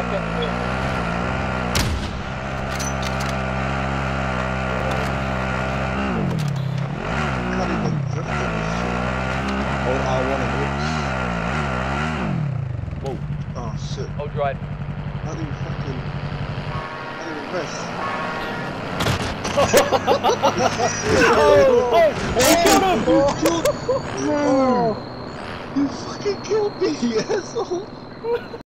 Can't even drift on this shit. Oh, R1 it Whoa. Oh shit. Hold right. How do you fucking... How do you press? Oh, You fucking killed me, asshole!